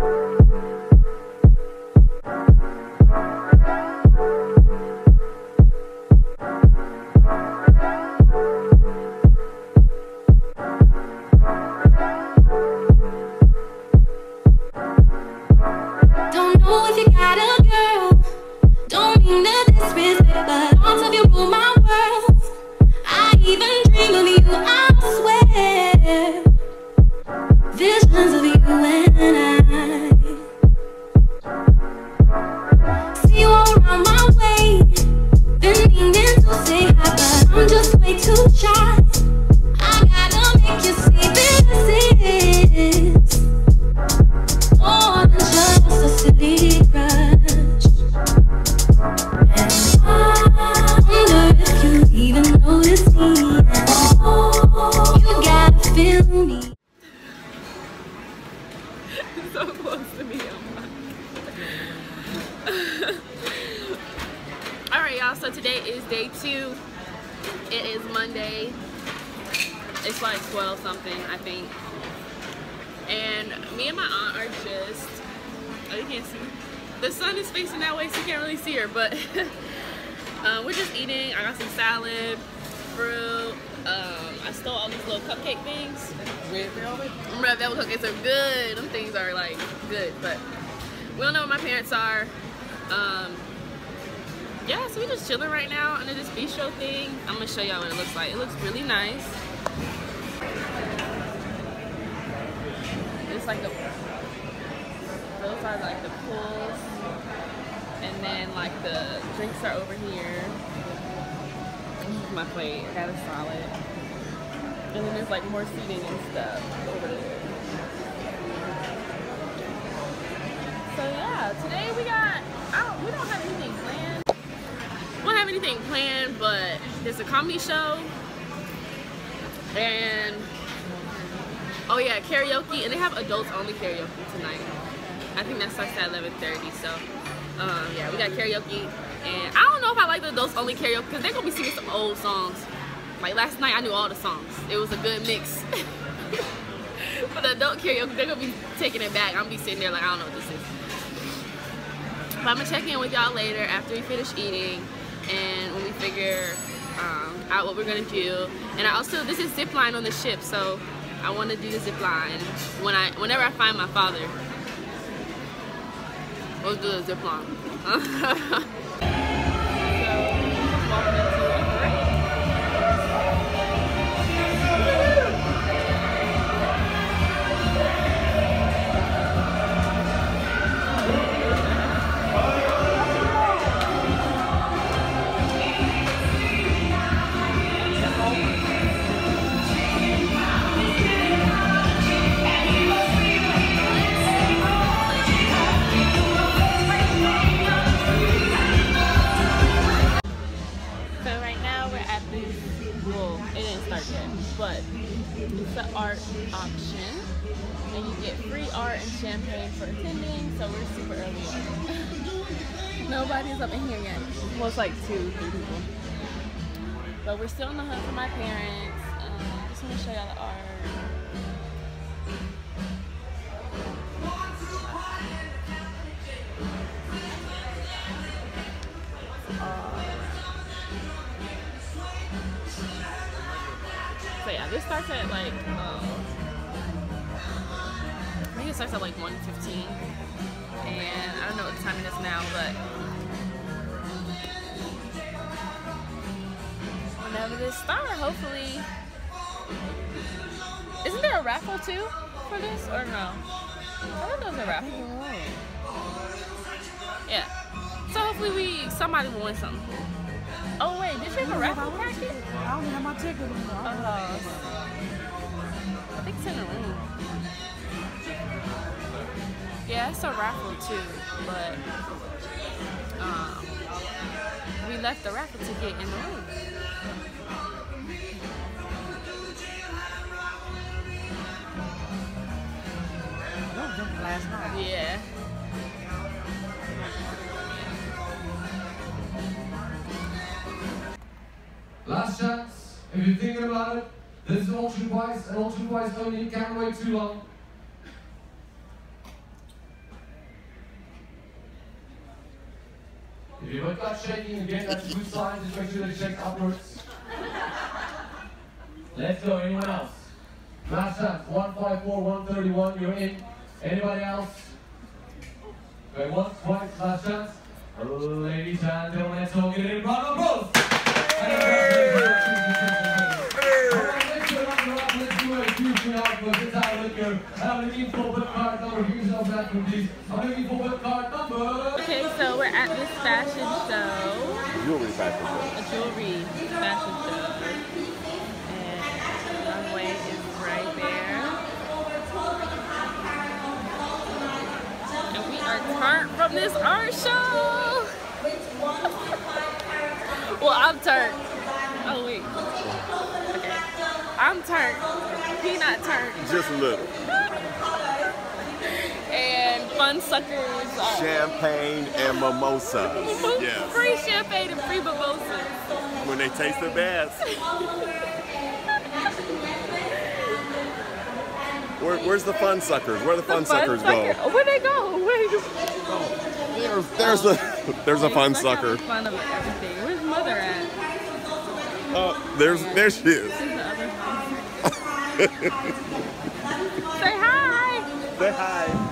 So close to me. Alright y'all, so today is day 2. It is Monday. It's like 12 something, I think. And me and my aunt are just, oh, you can't see. The sun is facing that way so you can't really see her, but we're just eating. I got some salad, fruit. I stole all these little cupcake things. Red velvet? Red velvet cupcakes are good. Them things are like good, but we don't know what my parents are. Yeah, so we're just chilling right now under this bistro thing. I'm gonna show y'all what it looks like. It looks really nice. It's like those are like the pools, and then like the drinks are over here. My plate, I got a salad, and then there's like more seating and stuff over there. So yeah, today we don't have anything planned. We don't have anything planned, but there's a comedy show, and oh yeah, karaoke, and they have adults only karaoke tonight. I think that starts at 11:30. So yeah, we got karaoke. And I don't know if I like the adults only karaoke because they're gonna be singing some old songs. Like last night I knew all the songs. It was a good mix. For the adult karaoke, they're gonna be taking it back. I'm gonna be sitting there like, I don't know what this is. But I'm gonna check in with y'all later after we finish eating and when we figure out what we're gonna do. And I also, this is zip line on the ship, so I wanna do the zip line whenever I find my father. We'll do the zip line. But it's an art auction and you get free art and champagne for attending, so we're super early on. Nobody's up in here yet. Well, it's like 2-3 people. But we're still on the hunt for my parents. Just want to show y'all the art. So yeah, this starts at like, I think it starts at like 1:15, and I don't know what time it is now, but whenever this starts, hopefully. Isn't there a raffle too for this, or no? I thought there was a raffle. Yeah. So hopefully somebody will win something. Oh wait, did you have a raffle packet? I don't have my ticket anymore. I think it's in the room. Yeah, it's a raffle too, but we left the raffle ticket in the room. That was just last night. Yeah. Last chance, if you're thinking about it, this is an auction price, and auction price only, you can't wait too long. If your gut's shaking again, that's a good sign. Just make sure they shake upwards. Let's go. Anyone else? Last chance. 154, 131. You're in. Anybody else? Okay, once, twice. Last chance. Ladies and gentlemen, let's all get in. Round of applause. Let's do a huge round for this out liquor. I'm looking for what card number. Here's our bathroom, please. I'm looking for what card number. Okay, so we're at this fashion show. Jewelry fashion show. A jewelry fashion show. And the runway is right there. And we are turned from this art show. Well, I'm turned. Oh, wait. Okay. I'm turned. He not turned. Just a little. And fun suckers are Champagne and mimosas. Yes. free champagne and free mimosas. When they taste the best. Where's the fun suckers? Where the fun suckers go? Where they go? Where they go? There's a fun sucker. Fun of everything. Where's mother at? There she is. She's the other one. Say hi. Say hi.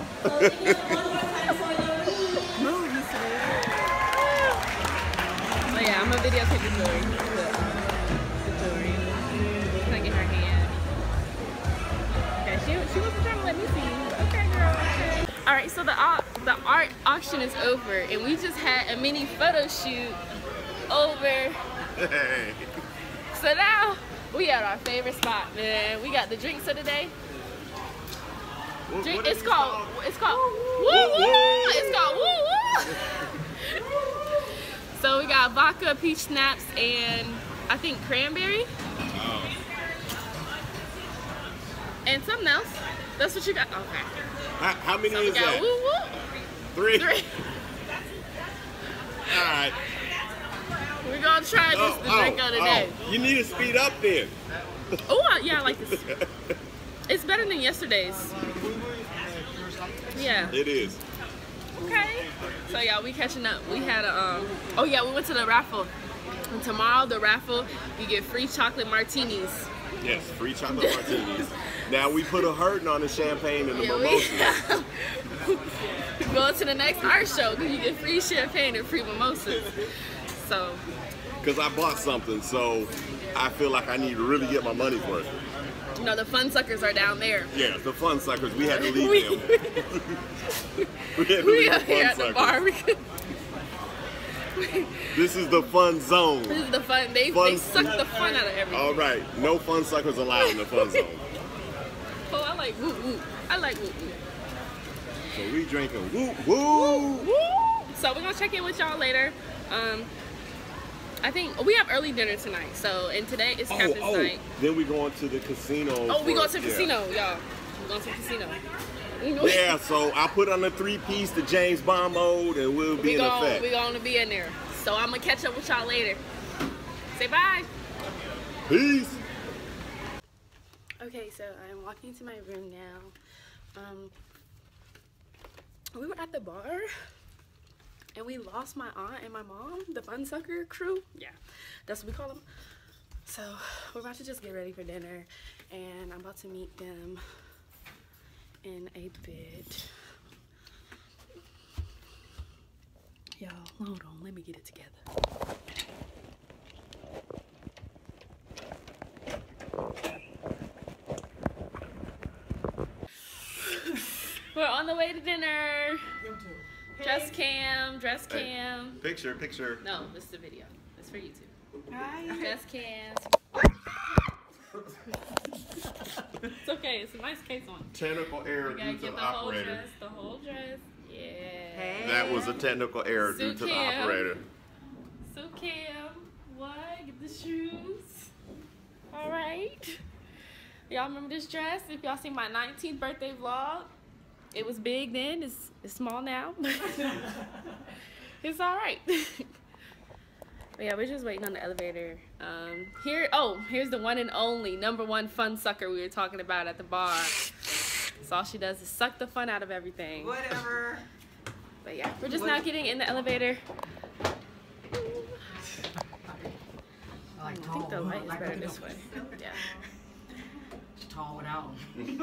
Oh yeah, I'm gonna videotape the jewelry. The jewelry. Can I get her hand? Okay, she wasn't trying to let me see. Okay, girl. Okay. All right, so the art auction is over, and we just had a mini photo shoot over. Hey. So now we at our favorite spot, man. We got the drinks of the day. It's called Woo Woo. It's called Woo Woo. So we got vodka, peach schnapps, and I think cranberry. Oh. And something else. That's what you got. Okay. How many So we is got that? Woo Woo. 3? 3. All right. We're gonna try this the drink of the day. You need to speed up then. Oh yeah, I like this. It's better than yesterday's. Yeah. It is. Okay. So yeah, we catching up. We had a oh yeah, we went to the raffle. And tomorrow the raffle, you get free chocolate martinis. Yes, free chocolate martinis. Now we put a hurting on the champagne and the mimosas. Go to the next art show because you get free champagne and free mimosas. So. Because I bought something, so I feel like I need to really get my money's worth. You know, the fun suckers are down there. Yeah, the fun suckers, we had to leave them. We had to We leave are the here at fun the bar. suckers. This is the fun zone. This is the fun. They suck the fun out of everything. All right, no fun suckers allowed in the fun zone. Oh, I like woo woo. I like woo woo. So we drinking woo woo. Woo. So we're gonna check in with y'all later. I think we have early dinner tonight. So and today is Captain's night. Then we going to the casino. Oh, we going to the casino, y'all. We're going to the casino. Yeah, so I put on the 3-piece, the James Bond mode, and we'll be in effect. We're going to be in there. So I'm going to catch up with y'all later. Say bye. Peace. Okay, so I'm walking to my room now. We were at the bar, and we lost my aunt and my mom, the fun sucker crew. Yeah, that's what we call them. So we're about to just get ready for dinner, and I'm about to meet them in a bit. Y'all, hold on, let me get it together. We're on the way to dinner. Dress cam. Hey, picture. No, this is a video. It's for YouTube. Hi. Dress cam. It's okay. It's a nice case on. Technical error You gotta due to get the the whole operator. dress. The whole dress. Yeah. Hey. That was a technical error due to the Cam. operator. So Cam, what? Get the shoes. All right. Y'all remember this dress? If y'all seen my 19th birthday vlog, it was big then. It's small now. It's all right. But yeah, we're just waiting on the elevator. Here's the one and only #1 fun sucker we were talking about at the bar. So all she does is suck the fun out of everything. Whatever. But yeah, we're just now getting in the elevator. Like I think the light is better this way. Yeah. Tall without.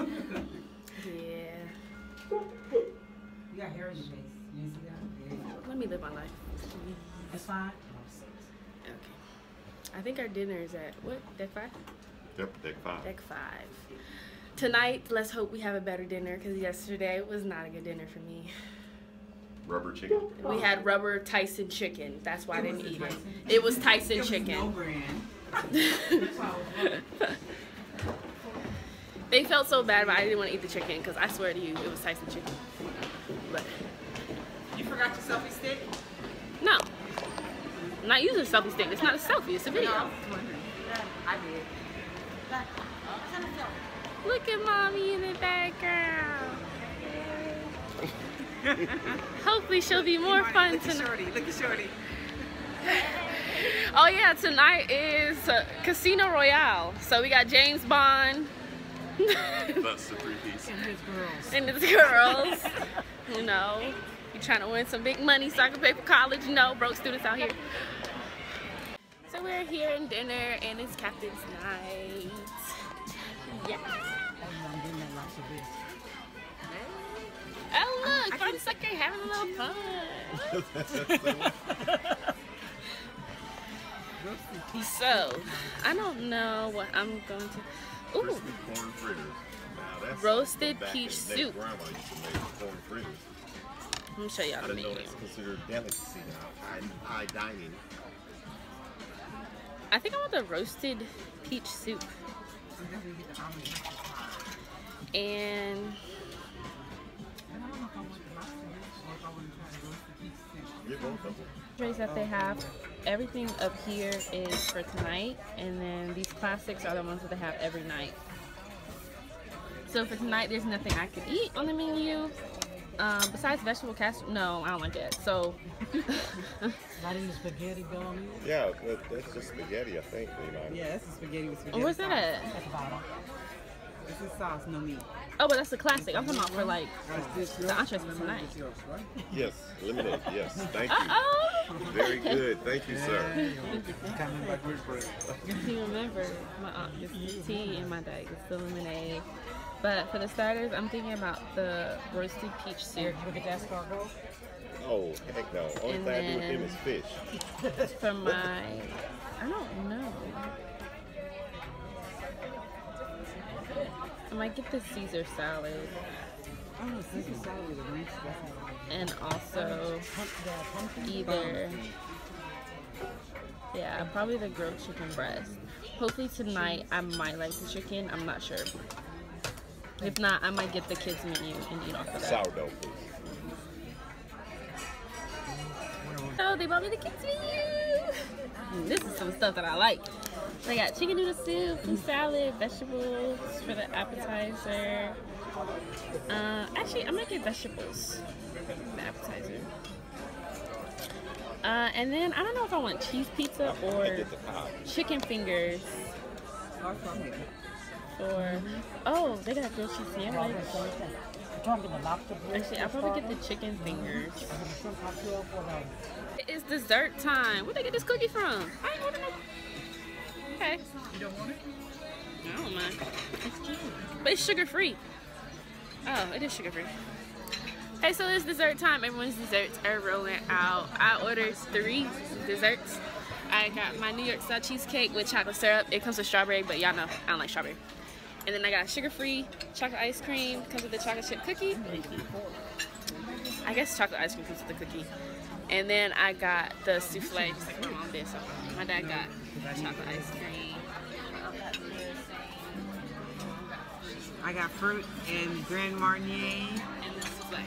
Yeah. You got hair in your face. You see that? There you go. Let me live my life. That's fine. Okay. I think our dinner is at what? Deck 5? Yep, deck 5. Deck 5. Tonight, let's hope we have a better dinner because yesterday was not a good dinner for me. Rubber chicken. We had rubber Tyson chicken. That's why I didn't eat it. It was Tyson It was chicken. no brand. They felt so bad, but I didn't want to eat the chicken because I swear to you, it was Tyson chicken. But You forgot your selfie stick? no, I'm not using a selfie stick. It's not a selfie. It's a video. I did. Look at mommy in the background. Hopefully she'll be more fun Look at tonight. Shorty. Look at Shorty. Oh yeah, tonight is Casino Royale. So we got James Bond That's the 3-piece. And his girls. and his girls. You know, you trying to win some big money so I can pay for college. You know, broke students out here. So we're here in dinner and it's Captain's Night. Yeah. I'm getting that lots of this. Oh look, fun sucker having a little fun. So, I don't know what I'm going to. Ooh, Crispy corn fritters. Now that's Roasted back peach in the day, soup. Grandma used to make corn fritters. let me show y'all I the didn't know menu. that's considered delicacy now. High dining. I think I want the roasted peach soup. And Get both of them. trays that they have, everything up here is for tonight, and then these classics are the ones that they have every night. So for tonight, there's nothing I could eat on the menu. Besides vegetable casserole, no, I don't like that. So, Not even spaghetti going in? Yeah, that's just spaghetti, I think. You know. Yeah, that's a spaghetti with spaghetti. where's that at? At the bottom. This is sauce, no meat. Oh, but that's the classic. I'm talking about for like the entrees for tonight. Yes, lemonade. Yes, thank you. Uh-oh! Very good. Thank you, sir. If you remember, my aunt gets the tea and my dad gets the lemonade. But for the starters, I'm thinking about the roasted peach syrup. Look at that escargot. Oh, heck no. Only And thing I do with them then- is fish. For my, I don't know. I might get the Caesar salad Oh, this is salad with a ranch dressing. and also either, yeah, probably the grilled chicken breast. Hopefully tonight I might like the chicken. I'm not sure. If not, I might get the kids menu and eat off of that. Sourdough, please. So they bought me the kids menu. This is some stuff that I like. They got chicken noodle soup, fruit salad, vegetables for the appetizer. Actually, I might get vegetables for the appetizer. And then I don't know if I want cheese pizza I or get the pie. chicken fingers for. Oh, they got a grilled cheese sandwich. Actually, I'll probably get the chicken fingers. It's dessert time. Where'd they get this cookie from? I ain't ordering no. Okay. You don't want it? I don't mind. It's cute. But it's sugar free. Oh, it is sugar free. Hey, so it's dessert time. Everyone's desserts are rolling out. I ordered 3 desserts. I got my New York style cheesecake with chocolate syrup. It comes with strawberry, but y'all know I don't like strawberry. And then I got sugar-free chocolate ice cream. Comes with the chocolate chip cookie. I guess chocolate ice cream comes with the cookie. And then I got the souffle, just like my mom did. So my dad got chocolate ice cream. I got fruit and Grand Marnier. And the souffle.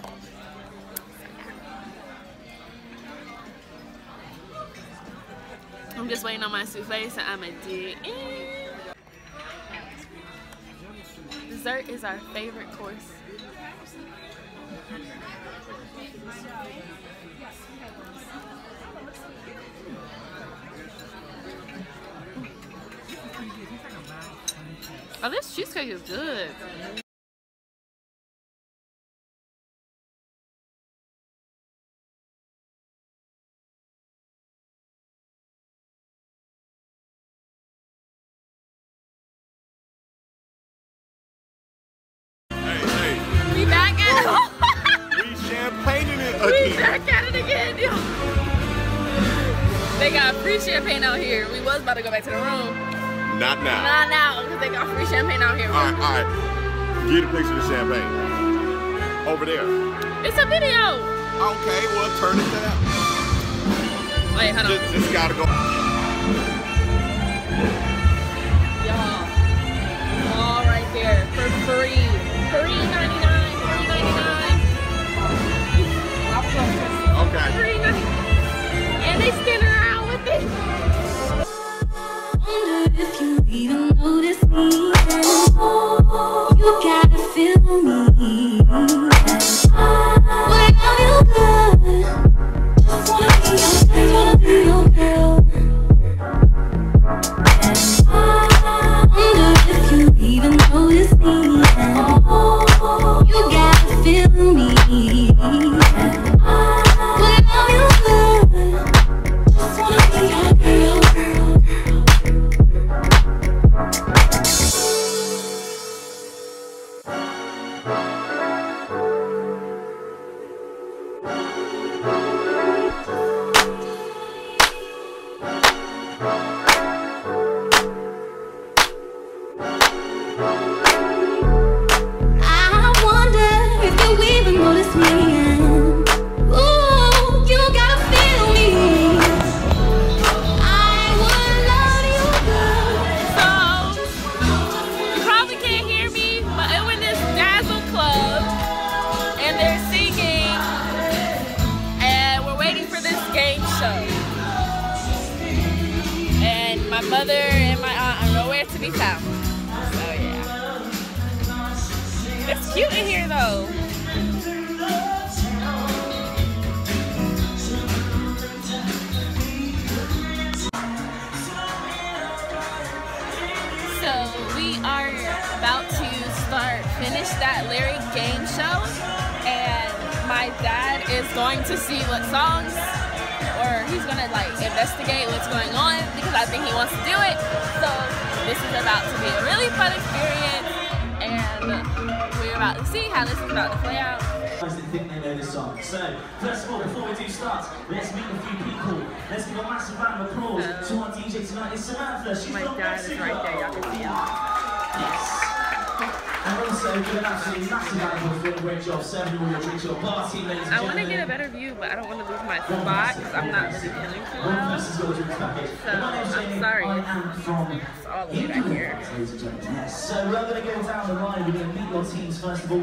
I'm just waiting on my souffle, so I'ma dig in. Dessert is our favorite course. Oh, this cheesecake is good. They got free champagne out here. We was about to go back to the room. Not now. Not now, because they got free champagne out here. All right. Get a picture of the champagne. Over there. It's a video. Okay, well, turn it down. Wait, hold on. Just gotta go. Y'all, all right there for free. $3.99. Okay. And they stand around with it. Wonder if you even notice me. You gotta feel me. Where are you good? Just wanna be your girl. Wonder if you even notice me. You gotta feel me. Where are you good? Just wanna be your girl. My mother and my aunt are nowhere to be found. So yeah. It's cute in here though. So we are about to finish that Larry game show, and my dad is going to see what songs, or he's gonna like investigate what's going on because I think he wants to do it. So this is about to be a really fun experience, and we're about to see how this is about to play out. That think they know this song. So, first of all, before we do start, let's meet a few people. Let's give a massive round of applause to our DJ tonight. It's Samantha. She's my dad is right there. Y'all can see him. Yes. And also, give an absolutely massive round of applause for a great job serving all your drinks, your party, ladies and gentlemen. I want to get a better view, but I don't want to lose my spot because I'm not really feeling too well. So, I'm sorry. It's all the way back here. Yes. So, we're going to go down the line. We're going to meet your teams first of all.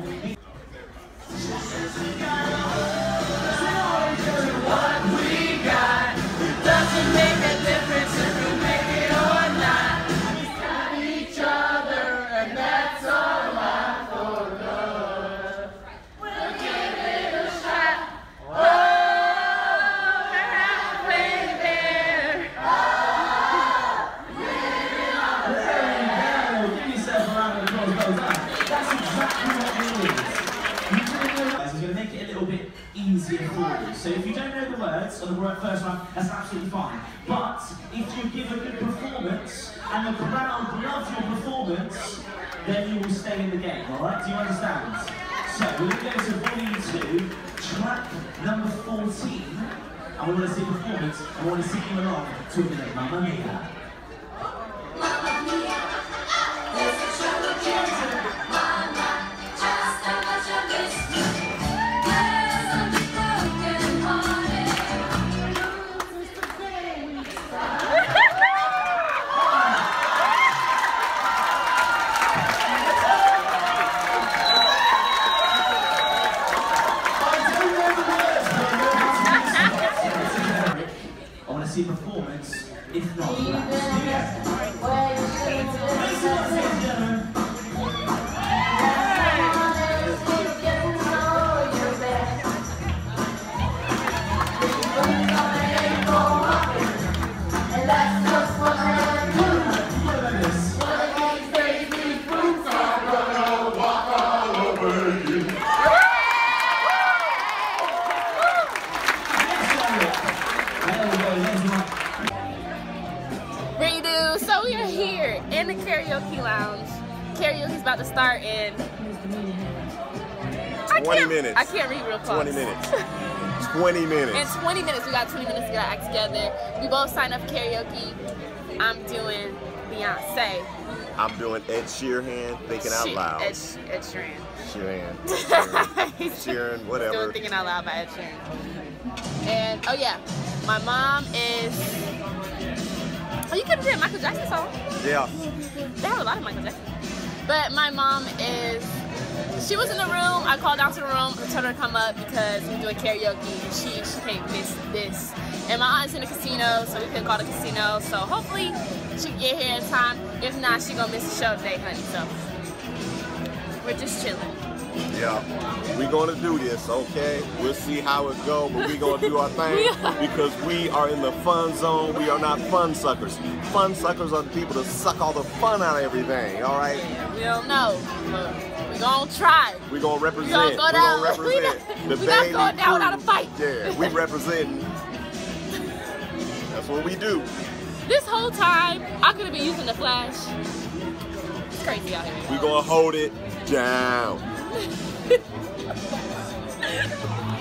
What we got doesn't make a difference if we make it or not. We got each other, and that's all I for love. We'll give it a shot. Oh, baby. Give yourself a round of applause. That's exactly what we need. We're going to make it a little bit easier for you. So if you don't know the words of the first round, that's absolutely fine. But if you give a good performance and the crowd loves your performance, then you will stay in the game, alright? Do you understand? So we're going to go to volume 2, track number 14, and we want to see performance, and we want to sing you along to the name Mamma Mia. Mamma Mia, there's a trouble killer. Mama, just how much I miss you. See performance, if not So we are here in the karaoke lounge. Karaoke's about to start in 20 minutes. I can't read real fast. 20 minutes. 20 minutes. In 20 minutes, we got 20 minutes to get our act together. We both signed up for karaoke. I'm doing Beyonce. I'm doing Ed Sheeran, Thinking Out Loud. Ed Sheeran. Sheeran, whatever. Doing Thinking Out Loud by Ed Sheeran. And, oh yeah, my mom is... Oh, you could have did a Michael Jackson song. Yeah. They have a lot of Michael Jackson. But my mom is... She was in the room. I called down to the room and told her to come up because we're doing karaoke and she can't miss this. And my aunt's in the casino, so we couldn't call the casino. So hopefully she can get here in time. If not, she gonna miss the show today, honey. So we're just chilling. Yeah, we're gonna do this, okay? We'll see how it goes, but we're gonna do our thing because we are in the fun zone. We are not fun suckers. Fun suckers are the people that suck all the fun out of everything, all right? Yeah, we don't know, but we're gonna try. We're gonna represent. We're gonna go down. We're gonna represent. We're not going down without a fight. Yeah, we representing. That's what we do. This whole time, I could have been using the flash. It's crazy out here. We're gonna hold it down.